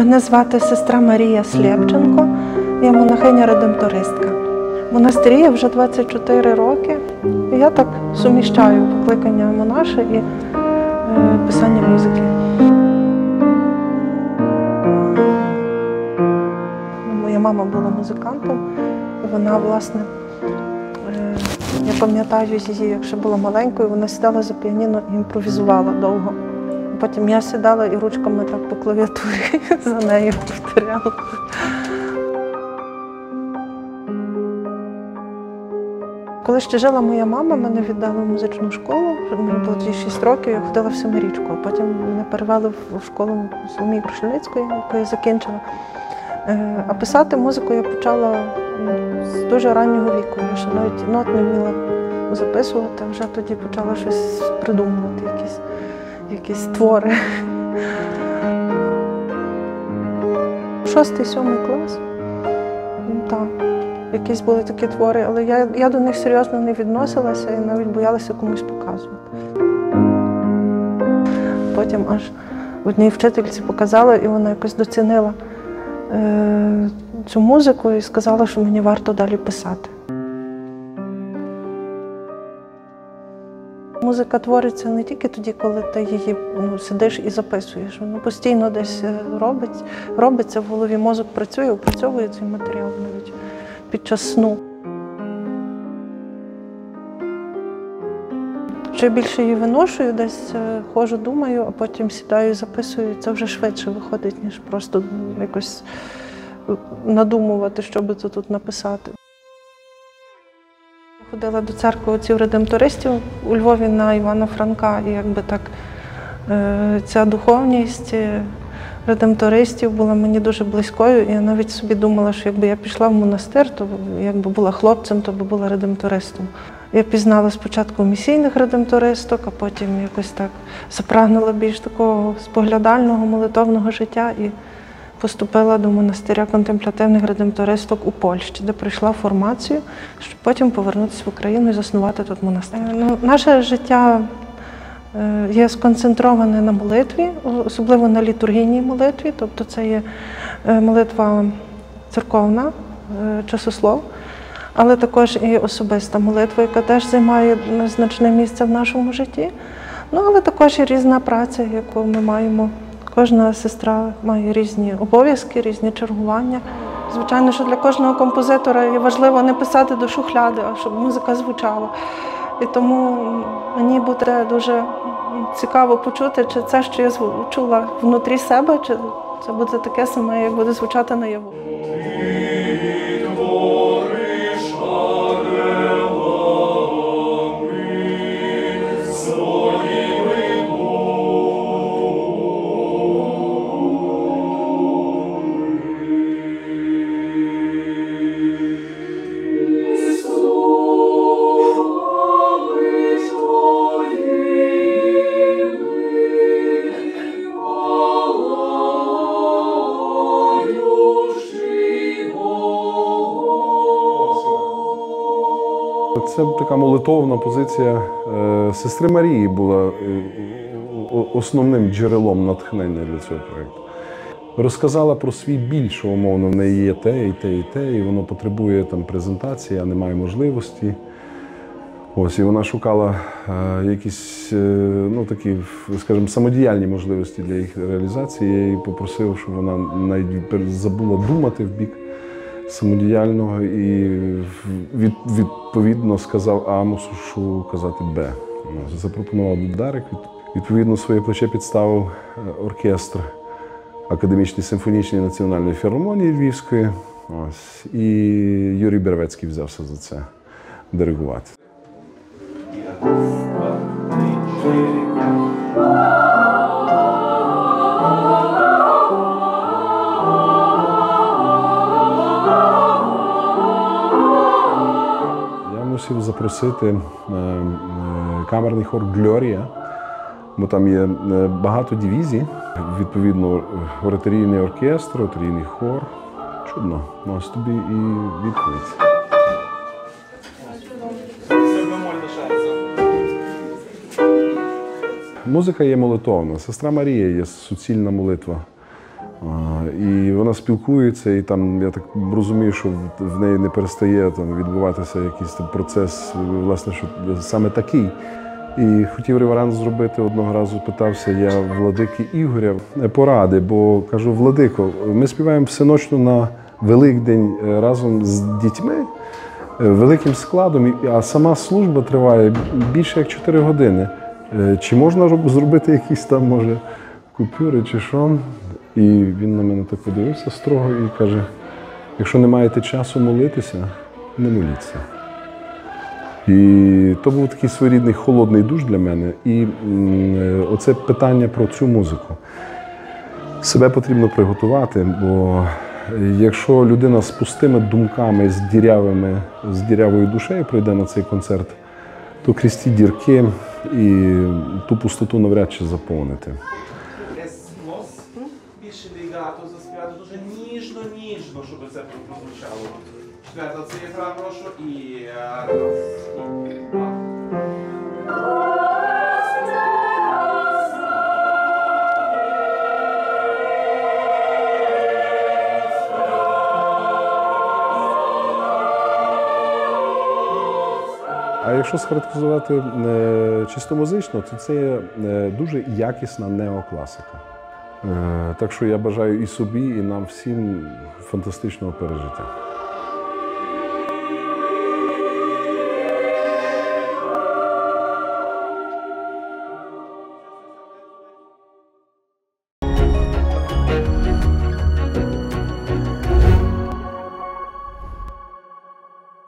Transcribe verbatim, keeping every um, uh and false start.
Мене звати сестра Марія Слєпченко, я монахиня-редемтористка. В монастирі я вже двадцять чотири роки, і я так суміщаю покликання монаша і е, писання музики. Моя мама була музикантом, і вона, власне, е, я пам'ятаю її, як ще була маленькою, вона сідала за піаніно і імпровізувала довго. Потім я сідала і ручками так по клавіатурі за нею повторяла. Коли ще жила моя мама, мене віддали в музичну школу, мені було шість років, я ходила в Семирічку, а потім мене перевели в школу Соломії Крушельницької, яку я закінчила. А писати музику я почала з дуже раннього віку, я ще навіть нот не вміла записувати, вже тоді почала щось придумувати, якісь. якісь твори. Шостий, сьомий клас. Так, якісь були такі твори, але я, я до них серйозно не відносилася і навіть боялася комусь показувати. Потім аж одній вчительці показала, і вона якось доцінила е, цю музику і сказала, що мені варто далі писати. Музика твориться не тільки тоді, коли ти її ну, сидиш і записуєш. Воно постійно десь робить, робиться в голові, мозок працює, опрацьовує цей матеріал навіть під час сну. Що я більше її виношую, десь ходжу, думаю, а потім сідаю і записую. Це вже швидше виходить, ніж просто якось надумувати, що би це тут написати. Ходила до церкви отців редемтористів у Львові на Івана Франка, і якби так ця духовність редемтористів була мені дуже близькою, і я навіть собі думала, що якби я пішла в монастир, то якби була хлопцем, то би була редемтористом. Я пізнала спочатку місійних редемтористок, а потім якось так запрагнула більш такого споглядального, молитовного життя і поступила до монастиря контемплятивних редемтористок у Польщі, де пройшла формацію, щоб потім повернутися в Україну і заснувати тут монастир. Ну, наше життя є сконцентроване на молитві, особливо на літургійній молитві, тобто це є молитва церковна, часослов, але також і особиста молитва, яка теж займає значне місце в нашому житті. Ну, але також і різна праця, яку ми маємо. Кожна сестра має різні обов'язки, різні чергування. Звичайно, що для кожного композитора є важливо не писати до шухляди, а щоб музика звучала. І тому мені буде дуже цікаво почути, чи це, що я чула внутрі себе, чи це буде таке саме, як буде звучати наяву. Це така молитовна позиція сестри Марії була основним джерелом натхнення для цього проєкту. Розказала про свій біль, що умовно в неї є те, і те, і те, і воно потребує там презентації, а немає можливості. Ось, і вона шукала якісь, ну, такі, скажімо, самодіяльні можливості для їх реалізації. Я її попросив, щоб вона навіть забула думати в бік самодіяльного і відповідно сказав А, мушу казати Б. Запропонував Дарик, відповідно своє плече підставив оркестр Академічної симфонічної національної філармонії Львівської. Ось. І Юрій Бервецький взявся за це диригувати. Мусив запросити камерний хор «Глорія», бо там є багато дивізій, відповідно, ораторійний оркестр, ораторійний хор. Чудно. Ось тобі і відповідь. Музика є молитовна. Сестра Марія є суцільна молитва. і вона спілкується, і там я так розумію, що в- в неї не перестає там відбуватися якийсь там процес, власне, що саме такий. І хотів реверанс зробити одного разу, питався я владики Ігоря поради, бо кажу: Владико, ми співаємо всеночно на Великдень разом з дітьми, великим складом, і- а сама служба триває більше як чотири години. Е, Чи можна роб- зробити якісь там, може, купюри чи що? І він на мене так подивився строго і каже: якщо не маєте часу молитися, не моліться. І то був такий своєрідний холодний душ для мене. І м, е, оце питання про цю музику. Себе потрібно приготувати, бо якщо людина з пустими думками, з дірявими, з дірявою душею прийде на цей концерт, то крізь ті дірки і ту пустоту навряд чи заповнити. Есмос, більше лігато заспівати дуже ніжно, ніжно, щоб це прозвучало. Четверта цифра, прошу, і раз, і два. А якщо схарактеризувати е, чисто музично, то це є е, дуже якісна неокласика. Е, Так що я бажаю і собі, і нам всім фантастичного пережиття.